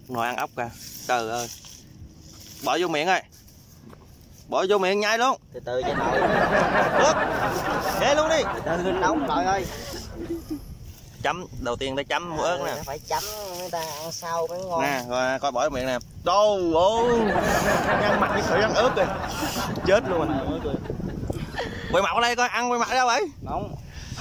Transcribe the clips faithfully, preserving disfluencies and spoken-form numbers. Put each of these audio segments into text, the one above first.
Nồi ăn ốc kìa. Trời ơi. Bỏ vô miệng ơi. Bỏ vô miệng nhai luôn. Từ từ cho nồi. Được. Để luôn đi. Từ từ nóng rồi ơi. Chấm đầu tiên để chấm muỗng ớt nè. Phải chấm người ta ăn sau mới ngon. Nè, rồi coi bỏ vô miệng nè. Đâu ôi. Nhăn mặt với sợi răng ướp kìa. Chết luôn rồi. Quay mặt ở đây coi, ăn quay mặt đâu vậy? Nóng.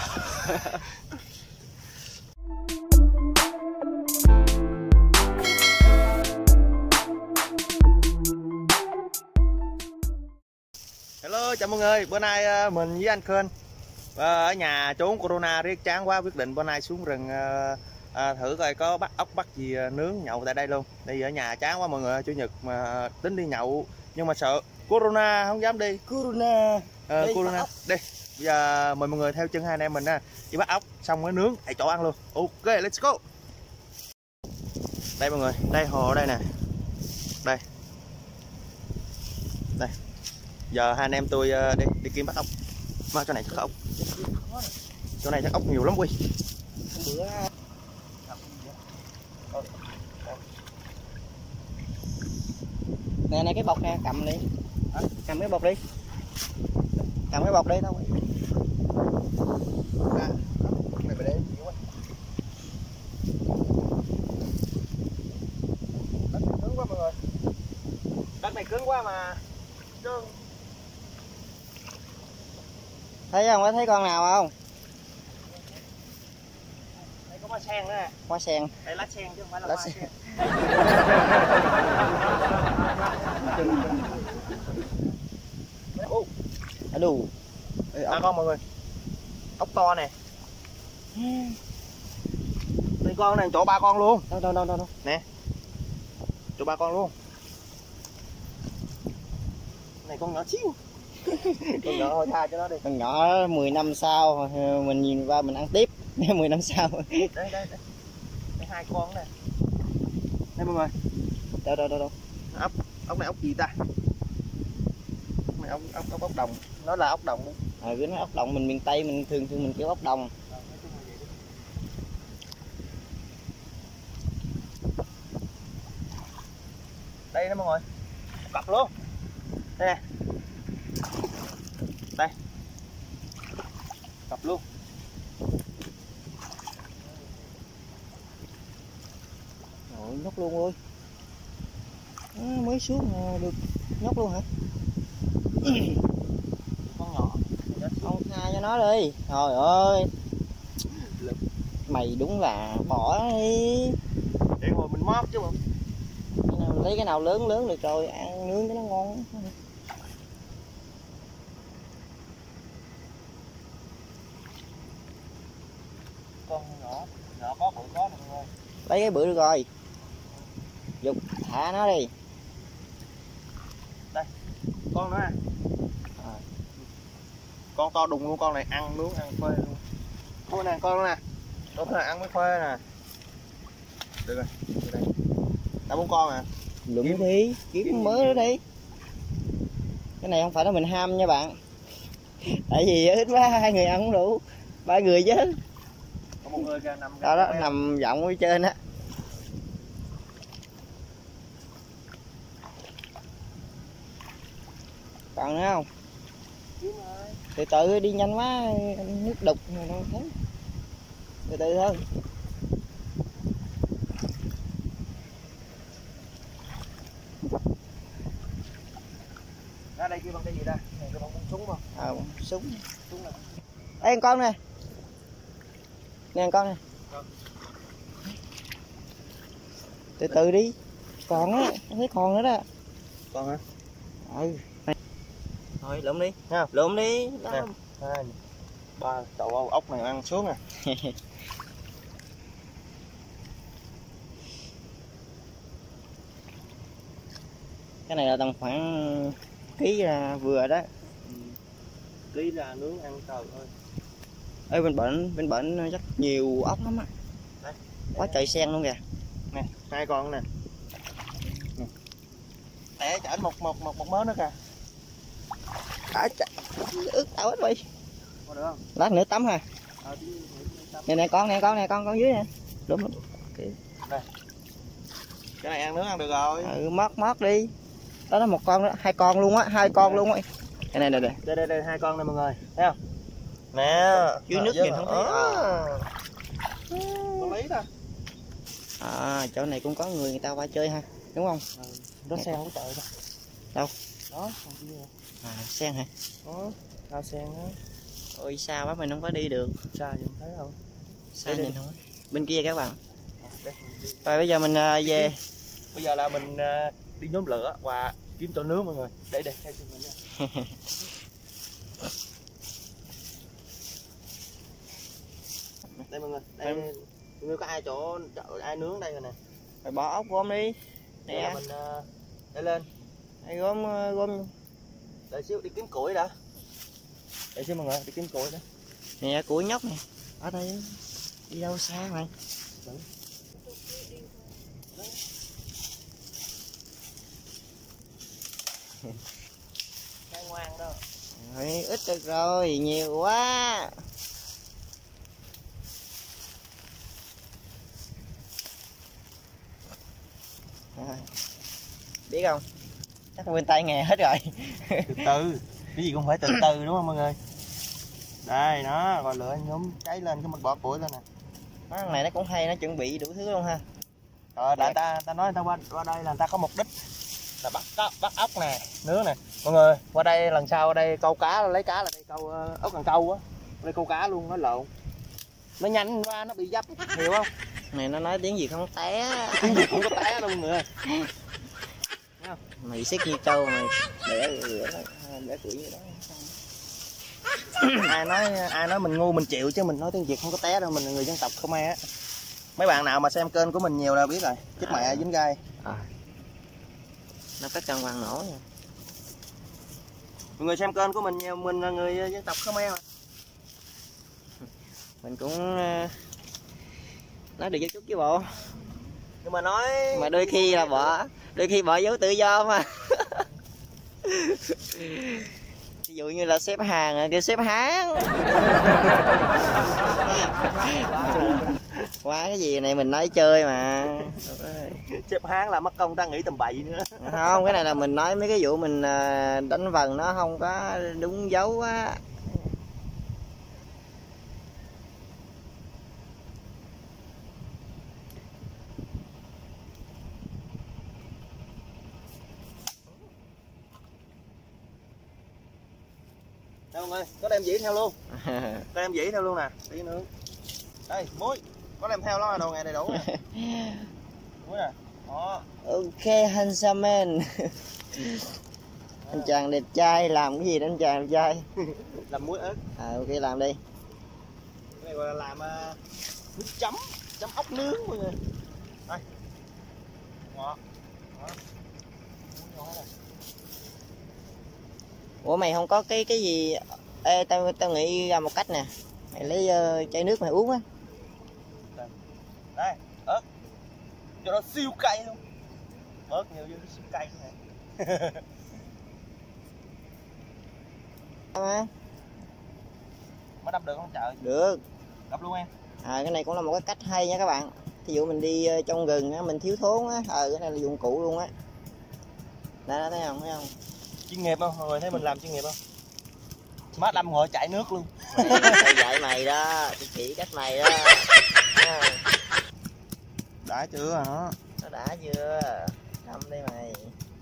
Hello, chào mọi người. Bữa nay mình với anh Khên ở nhà trốn corona riết chán quá, quyết định bữa nay xuống rừng à, thử coi có bắt ốc bắt gì nướng nhậu tại đây luôn. Đi ở nhà chán quá mọi người, chủ nhật mà tính đi nhậu nhưng mà sợ corona không dám đi. Corona. À, đi corona. Đi. Bây giờ mời mọi người theo chân hai anh em mình nha, đi bắt ốc xong mới nướng tại chỗ ăn luôn. Ok, let's go. Đây mọi người, đây hồ ở đây nè. Đây. Đây. Giờ hai anh em tôi đi đi kiếm bắt ốc. Mà chỗ này chắc có ốc. Chỗ này chắc ốc nhiều lắm Quy. Nè nè cái bọc nè, cầm đi. Hả? Cầm cái bọc đi. Cầm cái bọc đi thôi. À, này phải để nhiều quá. Đất này cứng quá mọi người. Đất này cứng quá mà. Trơn. Thấy không? Có thấy con nào không? Đây có hoa sen nữa nè. Hoa sen. Đây lá sen chứ không phải là lá hoa sen. sen. Ô. À đủ. À con mọi người. Ốc to nè. Đây con này chỗ ba con luôn. Đâu đâu đâu đâu đâu. Nè. Chỗ ba con luôn. Này con nhỏ xíu. Con nhỏ thôi tha cho nó đi. Con nhỏ mười năm sau mình nhìn qua mình ăn tiếp. mười năm sau. Đây đây đây. Đây hai con nè. Đây mọi người. Đâu đâu đâu đâu. Ốc, ốc này ốc gì ta? Ốc này ốc ốc ốc, ốc đồng. Nó là ốc đồng. À cứ nói ốc đồng mình miền Tây mình thường thường mình kêu ốc đồng. Đây đó mọi người. Cặp luôn. Đây nè. Đây. Cặp luôn. Rồi nhóc luôn ơi. À, mới xuống được nhóc luôn hả? Con nhỏ. Không tha cho nó đi. Trời ơi. Mày đúng là bỏ đi. Để hồi mình mót chứ không. Lấy cái nào lớn lớn được rồi ăn nướng cho nó ngon. Con nhỏ, nhỏ có bự có được rồi. Lấy cái bự được rồi. Dục thả nó đi. Đây, con nữa nè. À. Con to đùng luôn, con này ăn nướng ăn phê luôn. Con nè, con nè. Con này ăn với phê nè. Được rồi, đây. Đã bốn con à. Lụm kiếm đi, kiếm mới nữa đi. Cái này không phải là mình ham nha bạn. Tại vì ít quá hai người ăn không đủ. Ba người chứ. Có một người kìa nằm đó đó, nằm vọng ở trên á. Còn nữa không? Từ từ đi nhanh quá, nước đục rồi đâu thấy. Từ từ thôi. Ra đây kia bằng cái gì đây? Này cái bằng súng không? À, súng. Súng này. Đây con nè. Nè con nè. Từ từ đi. Còn á, thấy còn nữa đó. Còn hả? Ừ. Thôi lượm đi, nha. Lượm đi. Nè. Hai, ba chậu ốc này ăn xuống nè. Cái này là tầm khoảng ký là vừa đó. Ừ. Ký là nướng ăn trời ơi. Ê bên bệnh bên bệnh chắc nhiều ốc lắm á. Đây, quá trời sen luôn kìa. Nè, hai con nè. Tẻ cho ảnh một một một một mớ nữa kìa. À, ướt tao hết đi. Có được không? Lát nữa tắm ha. Ờ, nè nè con nè con nè con con dưới nè. Đúng đúng. Okay. Đây. Cái này ăn nướng ăn được rồi. Ừ, mót mót đi. Đó là một con đó, hai con luôn á, hai con luôn á. Đây này này đây. Đây đây đây hai con này mọi người, thấy không? Nè, dưới nước nhìn không thấy. Có lý ta. À, chỗ này cũng có người người ta qua chơi ha, đúng không? Ừ, đó sen không trời đâu. Đâu? Đó, à, sen hả? Đó, ao sen đó. Ôi xa quá mình không có đi được. Xa vậy không thấy không? Xa nhìn không? Bên kia các bạn. Đây. Rồi bây giờ mình uh, về. Bây giờ là mình uh, đi nhóm lửa và kiếm chỗ nướng mọi người. Đây đây, theo mình nha. Đây mọi người, đây mọi người có ai chỗ, chỗ ai nướng đây rồi nè. Rồi bỏ ốc gom đi. Nè mình uh, để lên. Đây gom uh, gom. Đợi xíu đi kiếm củi đã. Để xíu mọi người đi kiếm củi đó. Nè củi nhóc này. Ở đây. Đi đâu xa mày. Đúng. Cái ngoan đó. Rồi, ít được rồi, nhiều quá. À, biết không? Chắc quên tay nghề hết rồi. Từ từ, cái gì cũng phải từ từ đúng không mọi người? Đây nó, rồi lửa nhóm cháy lên cái mình bỏ củi lên nè. Nó thằng này nó cũng hay, nó chuẩn bị đủ thứ luôn ha. Rồi đã ta ta nói người ta qua qua đây là người ta có mục đích là bắt bắt ốc nè, nướng nè. Mọi người, qua đây lần sau ở đây câu cá lấy cá là đây câu uh, ốc cần câu á. Đây câu cá luôn, nó lộn. Nó nhanh qua nó bị dấp, hiểu không? Này nó nói tiếng gì không té. Tiếng gì cũng có té đâu mọi người. Mày xích như trâu mày để lửa nó để củi như đó. ai nói ai nói mình ngu mình chịu chứ mình nói tiếng Việt không có té đâu, mình là người dân tộc Khmer á. Mấy bạn nào mà xem kênh của mình nhiều là biết rồi, chết à. Mẹ dính gai. À. Nó có cân bằng nổ nha. Mọi người xem kênh của mình nhiều, mình là người dân tộc Khmer mà. Mình cũng nói được chút chứ bộ. Nhưng mà nói mà đôi khi là bỏ đôi khi bỏ dấu tự do mà. Ví dụ như là xếp hàng kêu xếp Hán. Quá cái gì này mình nói chơi mà. Xếp Hán là mất công ta nghĩ tầm bậy nữa. Không, cái này là mình nói mấy cái vụ mình đánh vần nó không có đúng dấu á. Đây mọi người, có đem dĩ theo luôn. Có đem dĩ theo luôn nè, tí nướng. Đây, muối. Có đem theo đó là đồ nghề đầy đủ nè. Muối nè. Đó. Ok, handsome man. Anh chàng đẹp trai, làm cái gì đó anh chàng đẹp trai? Làm muối ớt. À, ok, làm đi. Cái này gọi là làm uh, nước chấm, chấm ốc nướng mọi người. Đây. Đó. Đó. Ủa mày không có cái cái gì? Ê, tao tao nghĩ ra một cách nè. Mày lấy uh, chai nước mày uống á. Đây, ớt. Cho nó siêu cay luôn. Ớt nhiều vô nó siêu cay này. Mà. Mới đâm được không trời? Được. Đập luôn em. À, cái này cũng là một cái cách hay nha các bạn. Ví dụ mình đi trong rừng á, mình thiếu thốn á, ờ cái này là dụng cụ luôn á. Đó, thấy không, thấy không? Chuyên nghiệp không? Mọi người thấy mình làm chuyên nghiệp không? Má đâm ngồi chạy nước luôn. Mày dạy mày đó, tôi chỉ cách mày đó. Đã chưa hả? Nó Nó đã chưa? Đâm đi mày.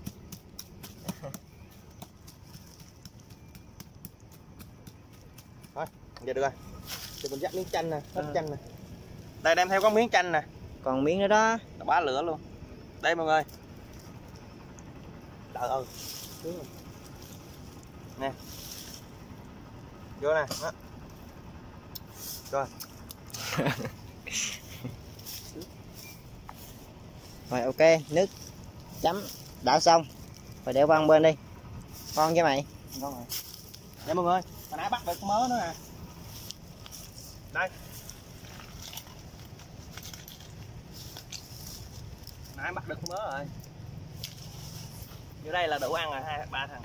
Thôi, giờ được rồi. Thì mình dắt miếng chanh nè, hết chanh nè. Đây đem theo có miếng chanh nè. Còn miếng nữa đó. Nó bá lửa luôn. Đây mọi người. Trời ơi. Nè. Vô nè. Đó. Rồi. Rồi ok, nước chấm đã xong. Rồi để qua bên đi. Con với mày. Con rồi. Đây mọi người, hồi nãy bắt được mớ nữa nè. Đây. Nãy bắt được mớ rồi. Vô đây là đủ ăn rồi, hai ba thằng.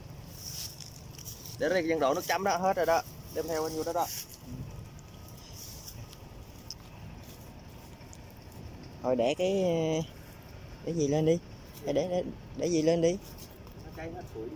Để đây dân đổ nước chấm đó hết rồi đó. Đem theo bao nhiêu đó đó. Thôi để cái Để gì lên đi. Để để để, để gì lên đi. Nó cháy hết củi.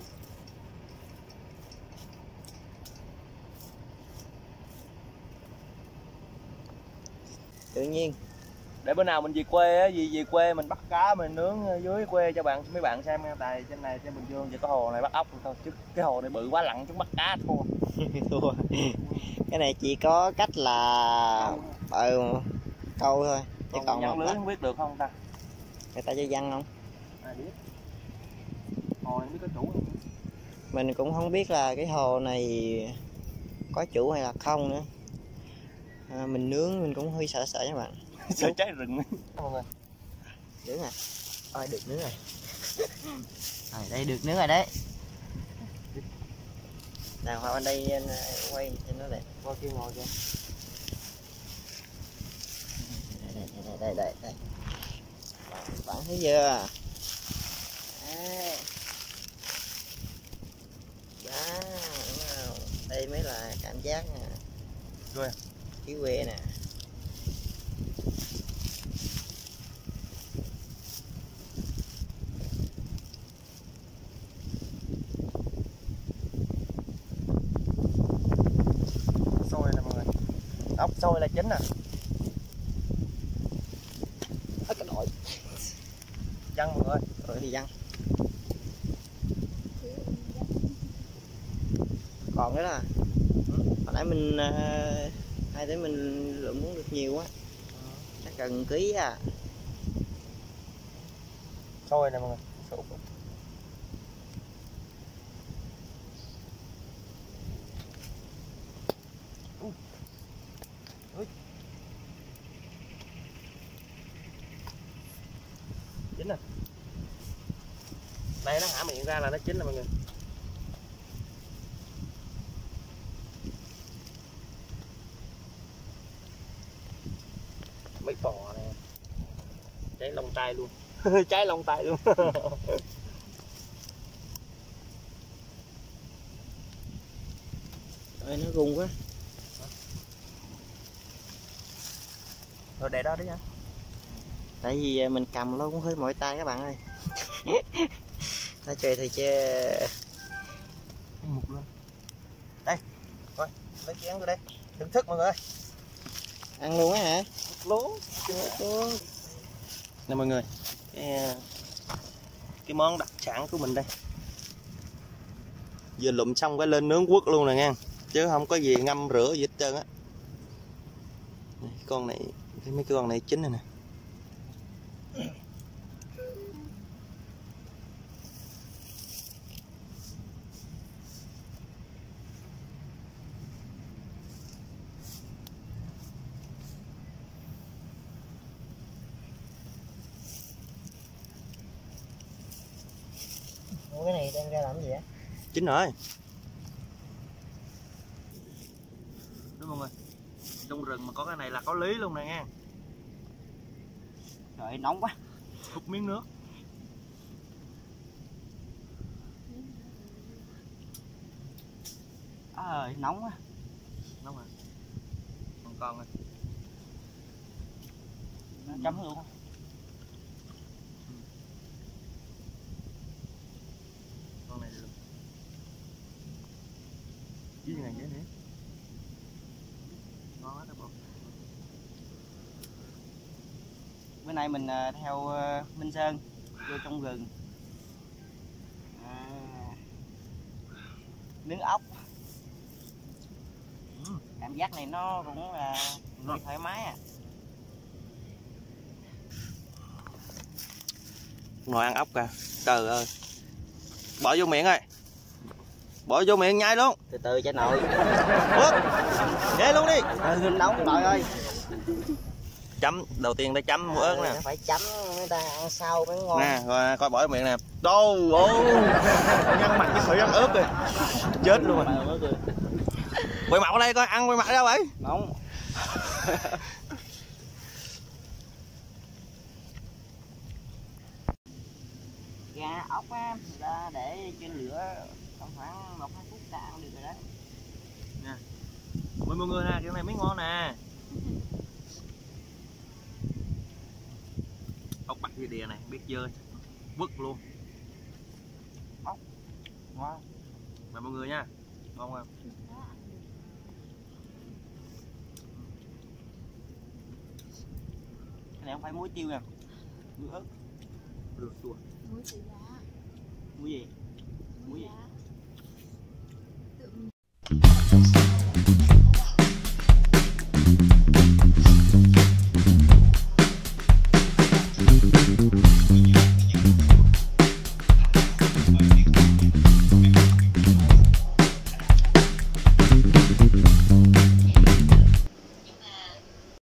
Tự nhiên. Để bữa nào mình về quê á, về về quê mình bắt cá mình nướng dưới quê cho bạn mấy bạn xem nha. Tại trên này trên Bình Dương chỉ có hồ này bắt ốc thôi, chứ cái hồ này bự quá lặn chúng bắt cá thua. Thua. Cái này chỉ có cách là ừ, câu thôi. Chứ Còn còn nhăn lưới ta, không biết được không ta? người ta cho văn không? Ai biết. Hồ này không biết có chủ không? Mình cũng không biết là cái hồ này có chủ hay là không nữa. À, mình nướng mình cũng hơi sợ sợ các bạn. Sợ cháy rừng. Mọi người. Nướng à? Ôi được nướng rồi. Rồi đây được nướng rồi đấy. Nào Hoa bên đây anh quay cho nó đẹp. Qua kia ngồi kìa. Đây đây đây đây đây. Bạn thấy chưa? Đấy. Đó, đúng không? Đây mới là cảm giác nè. Rồi. Khí quê nè. Sôi nè mọi người. Ốc sôi là chính nè. Hết cái nồi. Văng mọi người. Rồi thì văng. Còn nữa là hồi nãy mình hai tới mình lượm muốn được nhiều quá, chắc cần ký à. Sôi nè mọi người. Sôi. Chín nè. Đây nó hả miệng ra là nó chín nè mọi người. Mấy bò nè. Cháy lông tay luôn. Cháy lông tay luôn. Ơi nó rung quá. Rồi để đó đi nha. Tại vì mình cầm nó cũng hơi mỏi tay các bạn ơi. Nó chơi thì chơi. Mục luôn. Đây, coi, lấy chén vô đây. Thưởng thức mọi người. Ăn luôn á hả? Lố. Luôn. Nè mọi người. Cái, cái món đặc sản của mình đây. Vừa lụm xong cái lên nướng quất luôn nè nha. Chứ không có gì ngâm rửa gì hết trơn á. Con này, cái mấy cái con này chín này nè. Ủa cái này đem ra làm gì á? Chín rồi. Đúng mọi người. Trong rừng mà có cái này là có lý luôn nè nha. Trời nóng quá. Hút miếng nước. Trời nóng quá. Nóng rồi. Còn con rồi. Chấm luôn. Con này được. Với này dễ nè. Ngon hết đó bò. Bữa nay mình theo Minh Sơn vô trong rừng à, nướng ốc. Ừ. Cảm giác này nó cũng là hơi thoải mái à. Ngồi ăn ốc kìa. Trời ơi. Bỏ vô miệng rồi. Bỏ vô miệng nhai luôn. Từ từ cho nội. Ủa? Nhai luôn đi. Ừ, nóng nội ơi. Chấm đầu tiên đã chấm muối ớt Ừ, nè. nó phải chấm người ta ăn sau mới ngon. Nè, rồi coi bỏ vô miệng nè. Đâu, ô. Nhăn mặt như thử ăn ớt rồi. Chết luôn rồi. Quay mặt ở đây coi, ăn quay mặt đâu vậy? Nóng. Gà ốc á, người ta để trên lửa khoảng một hai phút ta ăn được rồi đó. Nè. Mời mọi người nè, cái này mới ngon nè. Ốc bắt mặt như đìa này biết dơ vứt luôn. Ốc ngon. Mời mọi người nha, ngon không? Cái này không phải muối tiêu nè, muối ớt. Được chua. Muối gì giá? Muối gì? Muối gì? Giá.